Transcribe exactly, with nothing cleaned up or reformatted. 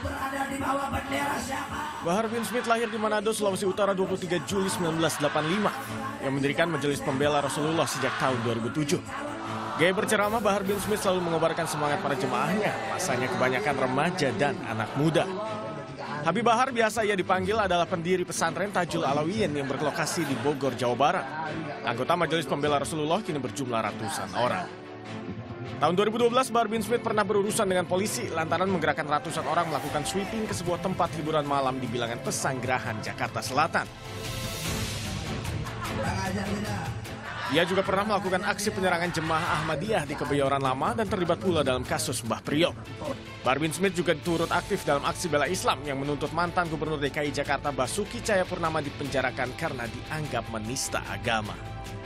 berada di bawah bendera siapa? Bahar bin Smith lahir di Manado, Sulawesi Utara dua puluh tiga Juli seribu sembilan ratus delapan puluh lima yang mendirikan Majelis Pembela Rasulullah sejak tahun dua ribu tujuh. Gaya berceramah Bahar bin Smith selalu mengobarkan semangat para jemaahnya, masanya kebanyakan remaja dan anak muda. Habib Bahar biasa ia dipanggil adalah pendiri pesantren Tajul Alawiyin yang berlokasi di Bogor, Jawa Barat. Anggota Majelis Pembela Rasulullah kini berjumlah ratusan orang. Tahun dua ribu dua belas, Bahar bin Smith pernah berurusan dengan polisi lantaran menggerakkan ratusan orang melakukan sweeping ke sebuah tempat hiburan malam di bilangan Pesanggerahan, Jakarta Selatan. Ia juga pernah melakukan aksi penyerangan jemaah Ahmadiyah di Kebayoran Lama dan terlibat pula dalam kasus Mbah Priok. Bahar bin Smith juga turut aktif dalam aksi bela Islam yang menuntut mantan Gubernur D K I Jakarta Basuki Cahayapurnama dipenjarakan karena dianggap menista agama.